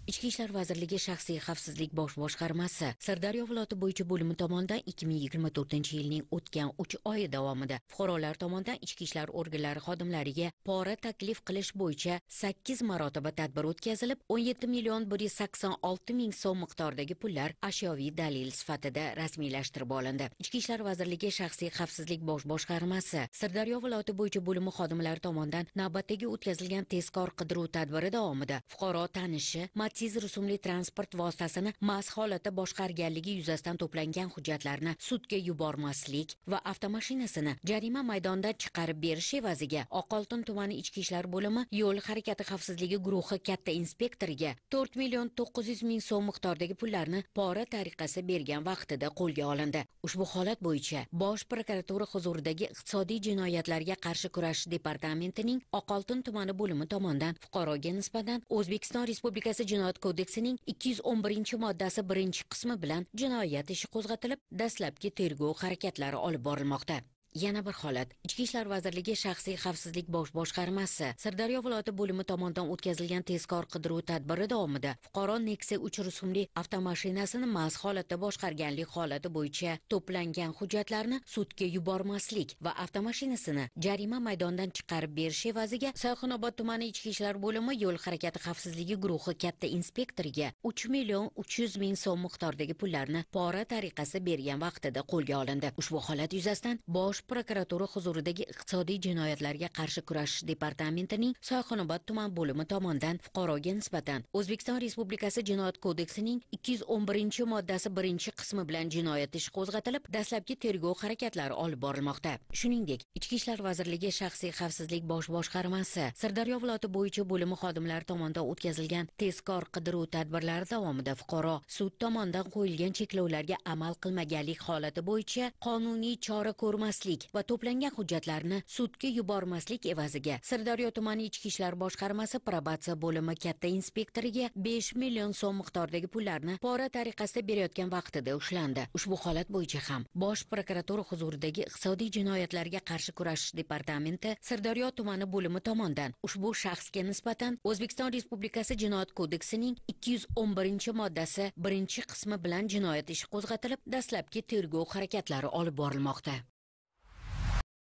Ichki ishlar vazirligi shaxsiy xavfsizlik bosh boshqarmasi Sirdaryo viloyati bo'yicha bo'limi tomonidan 2024-yilning o'tgan 3 oyi davomida fuqarolar tomonidan ichki ishlar organlari xodimlariga pora taklif qilish bo'yicha 8 marotaba tadbir o'tkazilib, 17 million 186 ming so'm miqdoridagi pullar ashyoviy dalil sifatida rasmiylashtirib olindi. Ichki ishlar vazirligi shaxsiy xavfsizlik bosh boshqarmasi Sirdaryo viloyati bo'yicha bo'limi xodimlari tomonidan navbatdagi o'tkazilgan tezkor qidiruv tadbiri davomida fuqaro tanishi Matiz rusumli transport vositasini mast holatda boshqarganligi yuzasidan to'plangan hujjatlarni sudga yubormaslik va avtomashinasini jarima maydonidan chiqarib berish evaziga Oqoltin tumani ichki ishlar bo'limi yo'l harakati xavfsizligi guruhi katta inspektoriga 4 million 900 ming so'm miqdoridagi pullarni pora tariqasida bergan vaqtida qo'lga olindi. Ushbu holat bo'yicha Bosh prokuratura huzuridagi iqtisodiy jinoyatlarga qarshi kurashish departamentining Oqoltin tumani bo'limi tomonidan fuqaroga nisbatan O'zbekiston Respublikasi Jinoyat kodeksining 211-moddasi 1-qismi bilan jinoyat ishi qo'zg'atilib, dastlabki tergov harakatlari olib borilmoqda. Yana bir holat. Ichki ishlar vazirligi shaxsiy xavfsizlik bosh boshqarmasi Sirdaryo viloyati bo'limi tomonidan o'tkazilgan tezkor qidiruv tadbiri davomida fuqaro Nexia 3 rusumli avtomashinasini mast holatda boshqarganlik holati bo'yicha to'plangan hujjatlarni sudga yubormaslik va avtomashinasini jarima maydonidan chiqarib berish evaziga Sayxunobod tumani ichki ishlar bo'limi yo'l harakati xavfsizligi guruhi katta inspektoriga 3 million 300 ming so'm miqdoridagi pullarni pora tariqasida bergan vaqtida qo'lga olindi. Ushbu holat yuzasidan Bosh prokuratura huzuridagi iqtisodiy jinoyatlarga qarshi kurashish departamentining Sayxunobod tuman bo'limi tomonidan fuqaroga nisbatan O'zbekiston Respublikasi Jinoyat kodeksining 211-moddasi 1-qismi bilan jinoyat ishi qo'zg'atilib, dastlabki tergov harakatlari olib borilmoqda. Shuningdek, Ichki ishlar vazirligi shaxsiy xavfsizlik bosh boshqarmasi Sirdaryo viloyati bo'yicha bo'limi xodimlari tomonidan o'tkazilgan tezkor qidiruv tadbirlari davomida fuqaro sud tomonidan qo'yilgan cheklovlarga amal qilmaganlik holati bo'yicha qonuniy chora ko'rmaslik va to'plangan hujjatlarni sudga yubormaslik evaziga Sirdaryo tumani ichki ishlar boshqarmasi probatsiya bo'limi katta inspektoriga 5 million so'm miqdoridagi pullarni pora tariqasida berayotgan vaqtida ushlandi. Ushbu holat bo'yicha ham Bosh prokuratura huzuridagi iqtisodiy jinoyatlarga qarshi kurashish departamenti Sirdaryo tumani bo'limi tomonidan ushbu shaxsga nisbatan O'zbekiston Respublikasi Jinoyat kodeksining 211-moddasi 1-qismi bilan jinoyat ishi qo'zg'atilib, dastlabki tergov harakatlari olib borilmoqda.